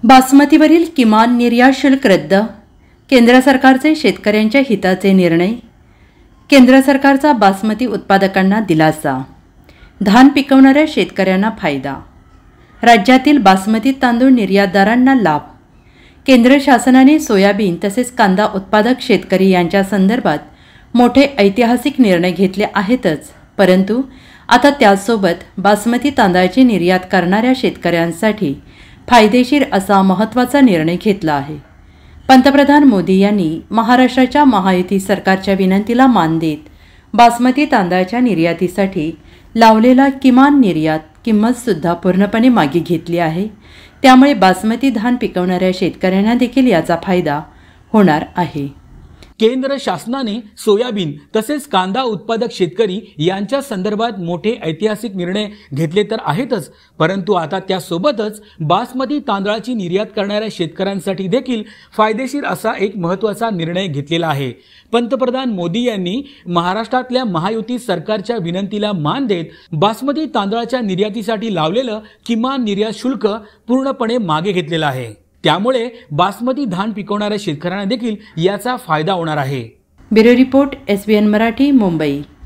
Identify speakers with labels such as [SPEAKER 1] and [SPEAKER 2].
[SPEAKER 1] बासमतीवरील किमान निर्यात शुल्क रद्द, केंद्र सरकारचे शेतकऱ्यांच्या हिताचे निर्णय, केंद्र सरकारचा बासमती उत्पादकांना दिलासा, धान पिकवणाऱ्या शेतकऱ्यांना फायदा, राज्यातील बासमती तांदूळ निर्यातदारांना लाभ, केंद्र शासनाने सोयाबीन तसेच कांदा उत्पादक शेतकरी यांच्या संदर्भात मोठे ऐतिहासिक निर्णय घेतले आहेतच, परंतु आता त्यासोबत बासमती तांदळाची निर्यात करणाऱ्या शेतकऱ्यांसाठी फायदेशीर असा महत्त्वाचा निर्णय घेतला आहे। पंतप्रधान मोदी यांनी महाराष्ट्राच्या महायुती सरकारच्या विनंतीला मान देत बासमती तांदळाच्या निर्यातीसाठी लावलेला किमान निर्यात किंमतसुद्धा पूर्णपणे मागे घेतली आहे। त्यामुळे बासमती धान पिकवणाऱ्या शेतकऱ्यांना देखील याचा फायदा होणार आहे।
[SPEAKER 2] केंद्र शासनाने सोयाबीन तसेच कांदा उत्पादक शेतकरी यांच्या संदर्भात मोठे ऐतिहासिक निर्णय घेतले तर आहेतच, परंतु आता त्यासोबतच बासमती तांदळाची निर्यात करणाऱ्या शेतकऱ्यांसाठी देखील फायदेशीर असा एक महत्त्वाचा निर्णय घेतलेला आहे। पंतप्रधान मोदी यांनी महाराष्ट्रातल्या महायुती सरकारच्या विनंतीला मान देत बासमती तांदळाच्या निर्यातीसाठी लावलेलं किमान निर्यात शुल्क पूर्णपणे मागे घेतलेलं आहे। त्यामुळे बासमती धान पिकवणाऱ्या शेतकऱ्यांना देखील याचा फायदा होणार आहे।
[SPEAKER 1] Bureau report SBN Marathi, Mumbai.